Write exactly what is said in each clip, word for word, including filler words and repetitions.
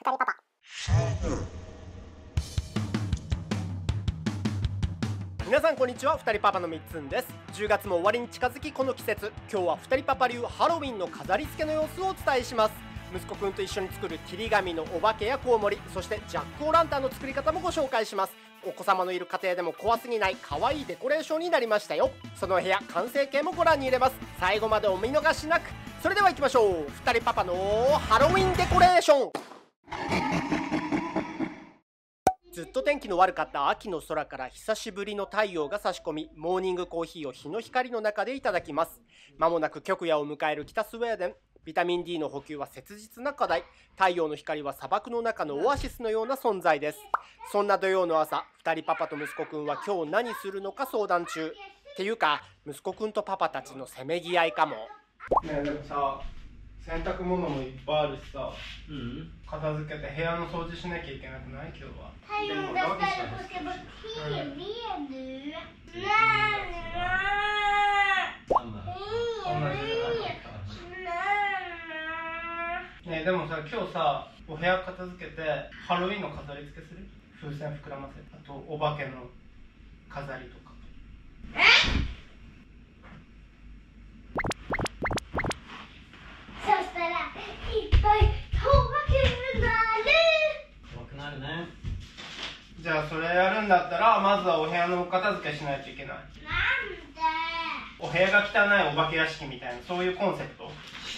ふたりパパ。 皆さんこんにちは、ふたりパパのみっつんです。じゅうがつも終わりに近づきこの季節、今日はふたりパパ流ハロウィンの飾り付けの様子をお伝えします。息子くんと一緒に作る切り紙のお化けやコウモリ、そしてジャックオーランタンの作り方もご紹介します。お子様のいる家庭でも怖すぎない可愛いデコレーションになりましたよ。その部屋完成形もご覧に入れます。最後までお見逃しなく。それでは行きましょう。ふたりパパのハロウィンデコレーション。ずっと天気の悪かった秋の空から久しぶりの太陽が差し込み、モーニングコーヒーを日の光の中でいただきます。まもなく極夜を迎える北スウェーデン。ビタミン ディー の補給は切実な課題。太陽の光は砂漠の中のオアシスのような存在です。そんな土曜の朝、ふたりパパと息子くんは今日何するのか相談中。っていうか、息子くんとパパたちのせめぎ合いかも。ねえ、でもさ、洗濯物もいっぱいあるしさ、うん、片付けて部屋の掃除しなきゃいけなくない？今日は。 太陽がしたらこけば火見える。 ねえ、でもさ、今日さ、お部屋片付けてハロウィンの飾り付けする？風船膨らませて、あとお化けの飾りとか。え？ そしたらいっぱい怖くなる。 怖くなるね。 じゃあそれやるんだったら、まずはお部屋のお片付けしないといけない。 なんで？ お部屋が汚いお化け屋敷みたいな、そういうコンセプト。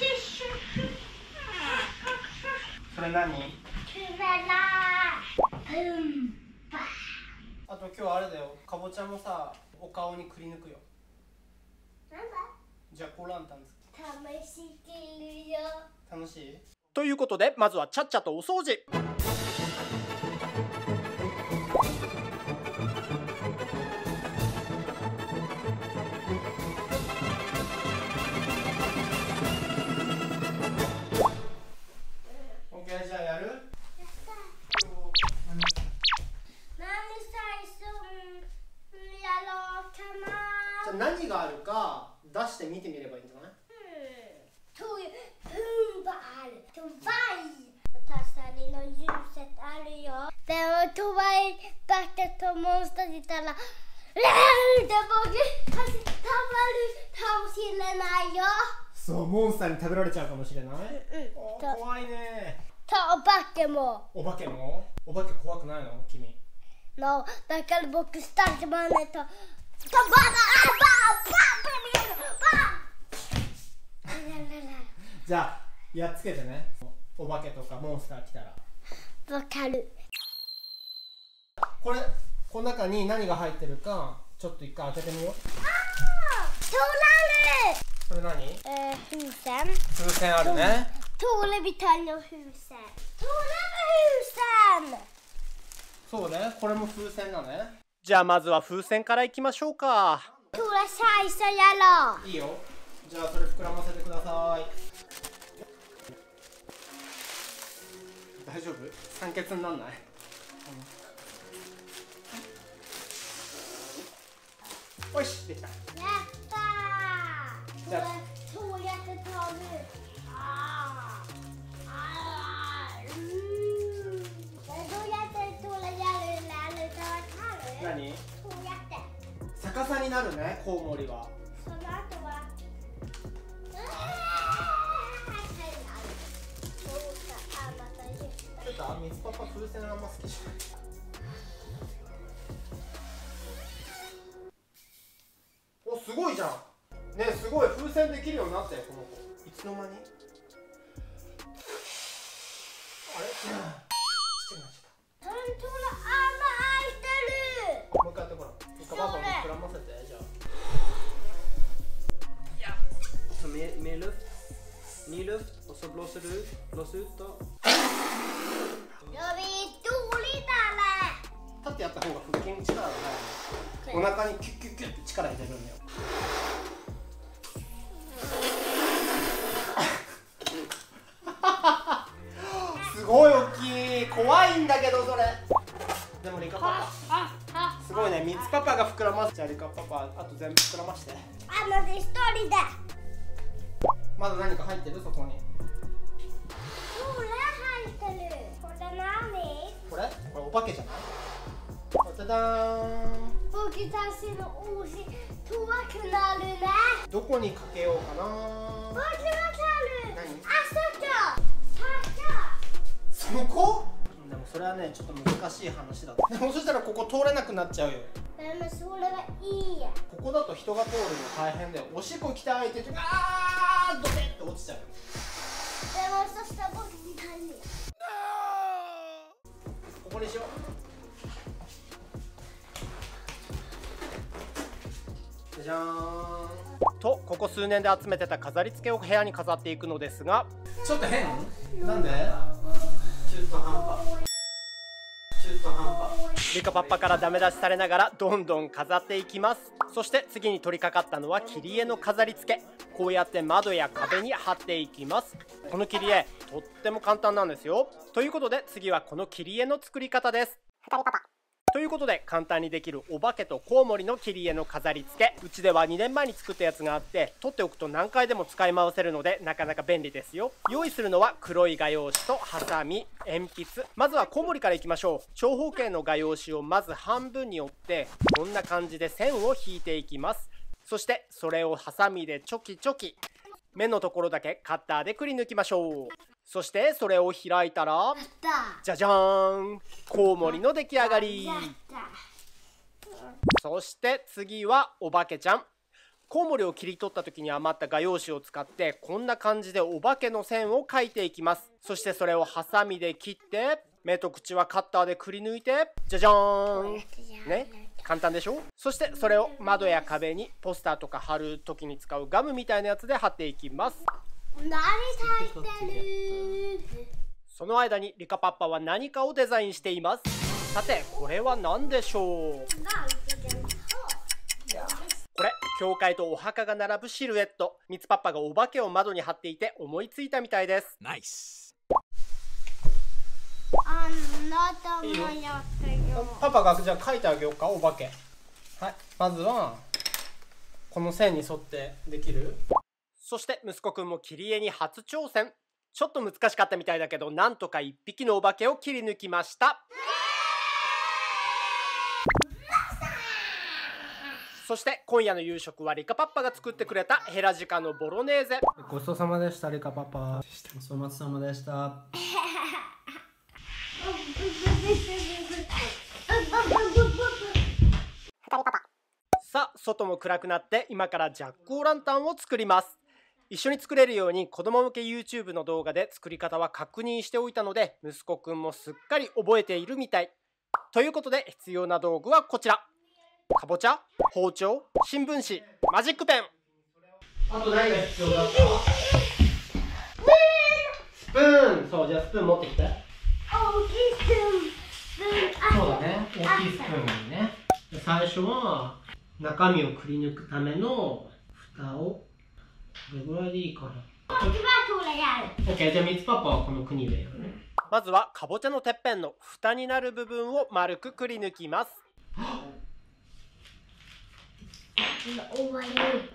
それ何？ くだらプンパ。 あと今日あれだよ、かぼちゃもさ、お顔にくり抜くよ。 なんだ？ じゃあコーランタン試してるよ。 楽しい？ということで、まずはちゃっちゃとお掃除。じゃあやる？ やった。何最初やろうかな。 じゃあ何があるか出して見てみればいいんじゃない？ というプンバある。とバイ。私たちのユーセットあるよ。でもとバイバケとモンスター出たら、レーンで僕たまるかもしれないよ。 そう、モンスターに食べられちゃうかもしれない。 うん。 怖いね。 とお化けも。 お化けも？お化け怖くないの？君。 No、だから僕スタートマネと。とバナバーバーバーバー。 じゃあやっつけてね。お化けとかモンスター来たら。 わかる。 これ、この中に何が入ってるかちょっと一回開けてみよう。 ああ、トラル。 それ何？ えー、風船。 風船あるね。 トレビタルの風船。トレビ風船。 そうね、これも風船だね。じゃあまずは風船からいきましょうか。 トラ最初やろう。 いいよ。じゃあそれ膨らませてください。大丈夫？酸欠になんない？うん、よし、できた。 やったー。 じゃあこれ、跳躍飛ぶ。あーあー、うーん。どうやってトラやるなるかわかる？ 何？ こうやって。 逆さになるね、コウモリは。 その後は。 ちょっとみつパパ風船あんま好きじゃない。お、すごいじゃん。ね、すごい風船できるようになったよ、この子。いつの間に？あれ？ちっちゃくなっちゃった。 本当の穴開いてる。 もう一回やってごらん。一回パパも膨らませて、じゃあ。 Så mer, mer luft, ny luft och så blåser du ut, blås ut då. Jag vet dåligt alla. 立ってやった方が腹筋に力が入る。お腹にキュッキュッキュッって力入れるんだよ。すごい大きい。怖いんだけどそれ。でもリカパパすごいね。みつパパが膨らます。じゃあリカパパあと全部膨らまして。 あ、まず一人で。 まだ何か入ってる？そこに。 これ入ってる。これ化けじゃない？じゃじゃーん。 僕たちの帽子怖くなるね。 どこにかけようかな。 僕わかる。 何？ あそこ。 そこ？でもそれはねちょっと難しい話だ。でもそしたらここ通れなくなっちゃうよ。 でもそれはいいや。 ここだと人が通るの大変だよ。おしっこ行きたいって言ってあードテって落ちちゃうよ。 でもそしたら僕に帰るよ。 ここにしよう。じゃじゃーんと、ここ数年で集めてた飾り付けを部屋に飾っていくのですが、ちょっと変？なんで？ 中途半端。中途半端。 リカパッパからダメ出しされながらどんどん飾っていきます。そして次に取り掛かったのは切り絵の飾り付け。こうやって窓や壁に貼っていきます。この切り絵とっても簡単なんですよ。ということで次はこの切り絵の作り方です。ということで簡単にできるお化けとコウモリの切り絵の飾り付け、うちではにねんまえに作ったやつがあって取っておくと何回でも使い回せるのでなかなか便利ですよ。用意するのは黒い画用紙とハサミ、鉛筆。まずはコウモリからいきましょう。長方形の画用紙をまず半分に折ってこんな感じで線を引いていきます。そしてそれをハサミでチョキチョキ、目のところだけカッターでくり抜きましょう。そしてそれを開いたらじゃじゃーん、コウモリの出来上がり。そして次はお化けちゃん。コウモリを切り取った時に余った画用紙を使ってこんな感じでお化けの線を描いていきます。そしてそれをハサミで切って目と口はカッターでくり抜いてじゃじゃーんね、簡単でしょ。そしてそれを窓や壁にポスターとか貼る時に使うガムみたいなやつで貼っていきます。 何書いてる？ その間にリカパッパは何かをデザインしています。さてこれは何でしょう？これ教会とお墓が並ぶシルエット。ミツパッパがお化けを窓に貼っていて思いついたみたいです。 ナイス。 あなたもやってよ。 パパがじゃあ描いてあげようか、お化け。はい、まずはこの線に沿ってできる。そして息子くんも切り絵に初挑戦。ちょっと難しかったみたいだけどなんとか一匹のお化けを切り抜きました。そして今夜の夕食はリカパッパが作ってくれたヘラジカのボロネーゼ。ごちそうさまでしたリカパッパ。 お粗末様でした。 さあ外も暗くなって今からジャックオーランタンを作ります。一緒に作れるように子供向け YouTube の動画で作り方は確認しておいたので息子くんもすっかり覚えているみたい。ということで必要な道具はこちら。かぼちゃ、包丁、新聞紙、マジックペン。あと何が必要だった？スプーン。そう、じゃあスプーン持ってきて。 大きいスプーン。 そうだね、大きいスプーンにね。最初は中身をくり抜くための蓋をこれぐらいでいいかな。 僕はこれやる。 OK、 じゃあミツパッパはこの国でやるね。まずはかぼちゃのてっぺんの蓋になる部分を丸くくり抜きます。 終わり。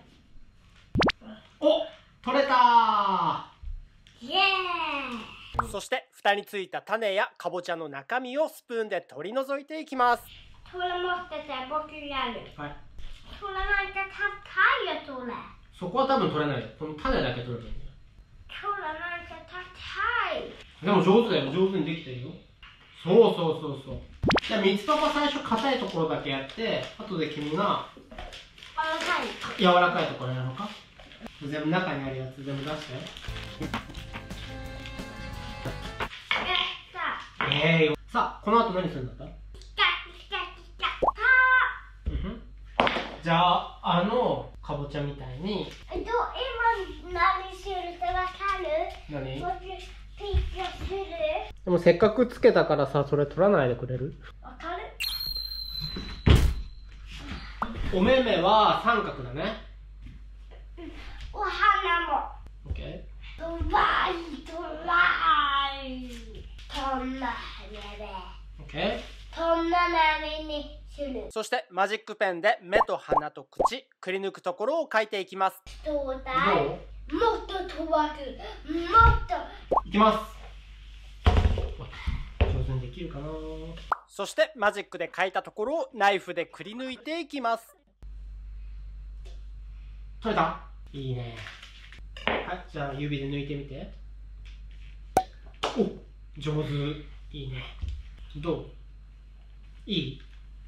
お、取れたイエーイ。 そして蓋についた種やかぼちゃの中身をスプーンで取り除いていきます。 取れ持ってて僕やる。 はい。 取れなんか高いよ取れ。 そこは多分取れないよ。この種だけ取ればいいんだよ。 取れなんか高い。 でも上手だよ、上手にできてるよ。そうそうそうそう。じゃあミツパパ最初硬いところだけやって後で君が柔らかいところやろうか。全部中にあるやつ全部出して。えー、さあこの後何するんだった？じゃああのかぼちゃみたいに。 えっと今何するってわかる？ 何？ 僕ピックする。 でもせっかくつけたからさ、それ取らないでくれる？ わかる？ お目目は三角だね。 お花も。 オッケトライトライ。こんな目で。 ー。オッケー。 こんな目にする。 そしてマジックペンで目と鼻と口、くり抜くところを描いていきます。 どうだい？ どう？ もっと飛ばく。もっと。 いきます。上手にできるかな。 そしてマジックで描いたところをナイフでくり抜いていきます。取れた？いいね。はい、じゃあ指で抜いてみて。お、上手。いいね。どう？いい？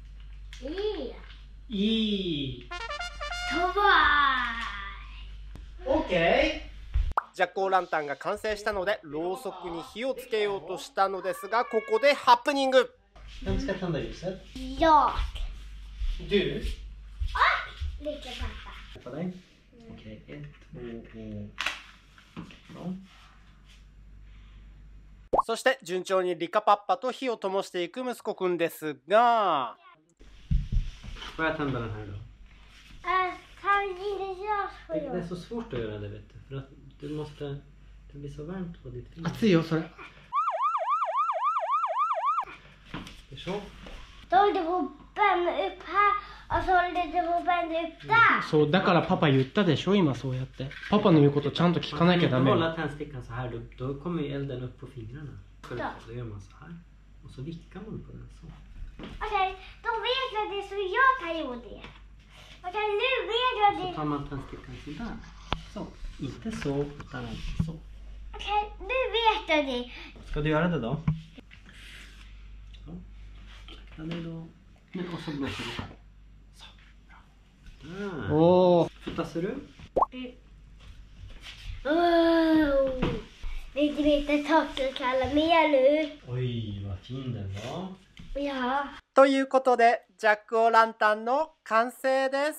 いい。いい。 飛ばーい。オッケー。ジャックオーランタンが完成したので、ろうそくに火をつけようとしたのですが、ここでハプニング。 Vem ska tända ljuset? Jag. Du? Ah, lika pappa. På dig? Okej, ett, två, och... そして順調にリカパッパと火を灯していく息子くんですが、 Får jag tända den här då? Äh, kan inte jag få Det är så svårt att göra det, vet du. För att du måste... Det blir så varmt på ditt finger. 熱いよそれ。 Så. Då håller du på att bända upp här och så håller du på att bända upp där. そうだからパパ言ったでしょ、今そうやってパパの言うことちゃんと聞かなきゃダメ。 Man kan inte hålla tändstickan så här, då, då kommer ju elden upp på fingrarna. Så Ja. då gör man så här. Och så vickar man på den så. Okej, då vet jag det så jag kan göra det. Okej, nu vet jag Så det. tar man tändstickan så där. Så, inte så, utan så. Okej, nu vet jag det. Ska du göra det då? Så. Sakta ner då. Nu, och så blåser du. Så, bra. Där. おー、 Fotar du? Oh. Vet du vilka saker kallar mer nu? Oj, vad fin den var. Ja. ということでジャックオーランタンの完成です。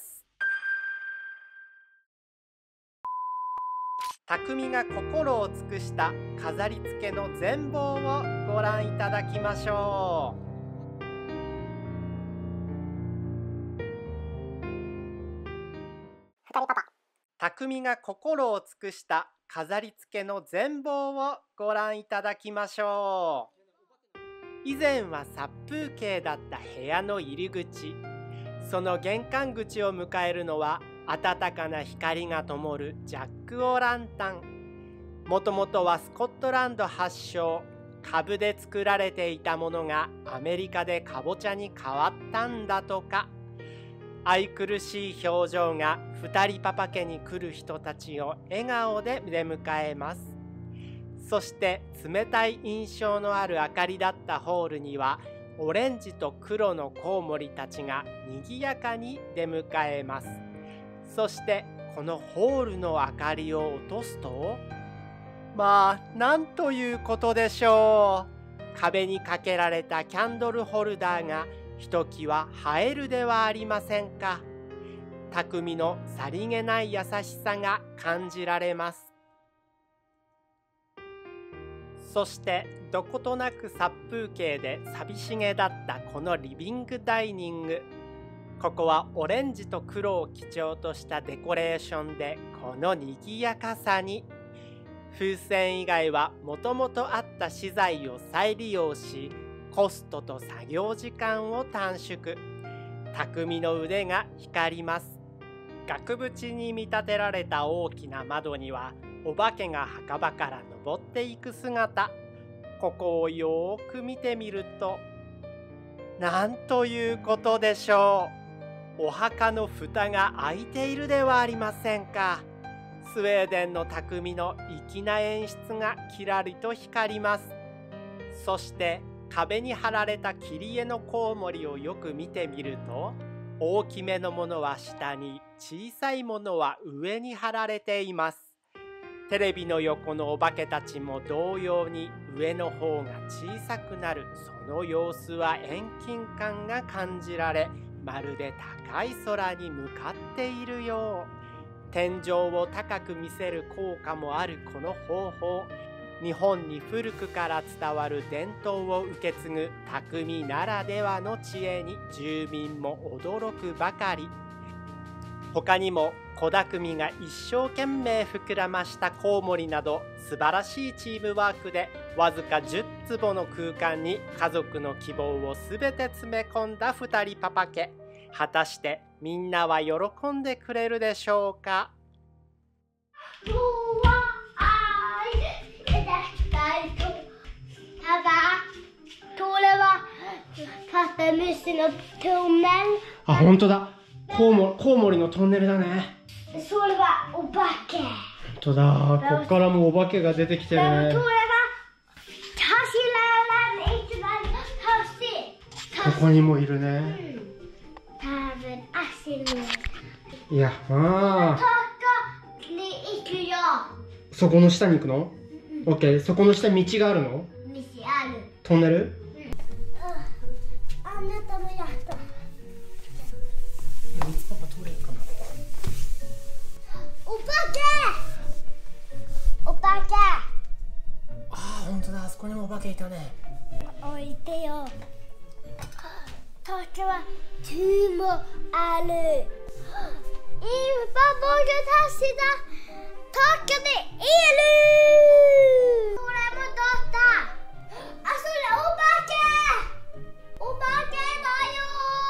匠が心を尽くした飾り付けの全貌をご覧いただきましょう。匠が心を尽くした飾り付けの全貌をご覧いただきましょう。以前は殺風景だった部屋の入り口、その玄関口を迎えるのは暖かな光が灯るジャック・オーランタン。もともとはスコットランド発祥、株で作られていたものがアメリカでかぼちゃに変わったんだとか。愛くるしい表情が二人パパ家に来る人たちを笑顔で出迎えます。そして冷たい印象のある明かりだったホールにはオレンジと黒のコウモリたちがにぎやかに出迎えます。そしてこのホールの明かりを落とすと、まあなんということでしょう。壁にかけられたキャンドルホルダーがひときわ映えるではありませんか。匠のさりげない優しさが感じられます。そしてどことなく殺風景で寂しげだったこのリビングダイニング。ここはオレンジと黒を基調としたデコレーションで、このにぎやかさに風船以外はもともとあった資材を再利用し、コストと作業時間を短縮。匠の腕が光ります。額縁に見立てられた大きな窓にはお化けが墓場から登っていく姿。ここをよーく見てみると、なんということでしょう。お墓の蓋が開いているではありませんか。スウェーデンの匠の粋な演出がきらりと光ります。そして壁に貼られた切り絵のコウモリをよく見てみると、大きめのものは下に、小さいものは上に貼られています。テレビの横のお化けたちも同様に上の方が小さくなる、その様子は遠近感が感じられ、まるで高い空に向かっているよう。天井を高く見せる効果もあるこの方法。日本に古くから伝わる伝統を受け継ぐ匠ならではの知恵に住民も驚くばかり。他にも小匠が一生懸命膨らましたコウモリなど、素晴らしいチームワークでわずかじゅっつぼの空間に家族の希望をすべて詰め込んだ二人パパ家。果たしてみんなは喜んでくれるでしょうか。 Pappa, Tole var Musseのトンネル。 あ、本当だ。コウモコウモリのトンネルだね。 それはお化け。 本当だ。こっからもお化けが出てきてるね。 でもそれは走らない一番走ここにもいるね。 多分走る。 いや、ああ。 ここに行くよ。 そこの下に行くの？オッケー。そこの下に道があるの？ 道ある。 トンネル？ あなたのやった。 パパ通れるかな。 お化け。お化け。 ああ、本当だ。あそこにもお化けいたね。 置いてよ。時はtwoもある。今僕たちだ。東京でいる。これもどうした。あ、それお化け。お化けだよ。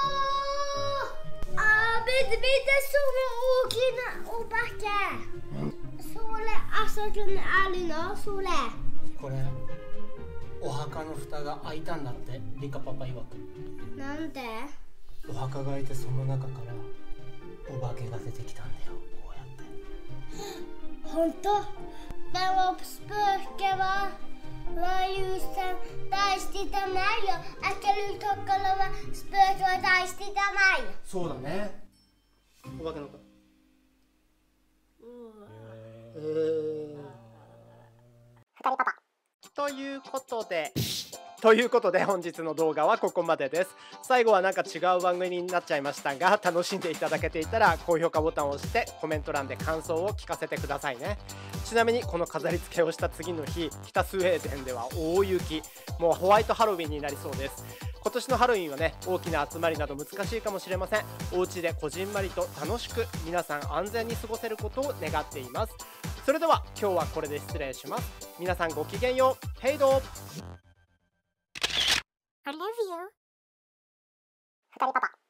あ、見て見て、その大きなお化け。それあそこにあるの？それ。 これお墓の蓋が開いたんだって。リカパパ曰く。 なんで？ お墓が開いて、その中からお化けが出てきたんだよ。こうやって。 本当？でもスプーケはワイユさん大してたないよ。開けるところはスプーケは大してたないよ。 そうだね。お化けの子。えー、ふたりパパ。ということで。ということで本日の動画はここまでです。最後はなんか違う番組になっちゃいましたが、楽しんでいただけていたら高評価ボタンを押してコメント欄で感想を聞かせてくださいね。ちなみにこの飾り付けをした次の日、北スウェーデンでは大雪。もうホワイトハロウィンになりそうです。今年のハロウィンはね、大きな集まりなど難しいかもしれません。お家でこじんまりと楽しく皆さん安全に過ごせることを願っています。それでは今日はこれで失礼します。皆さんごきげんよう。ヘイドー。I love you. ふたりパパ。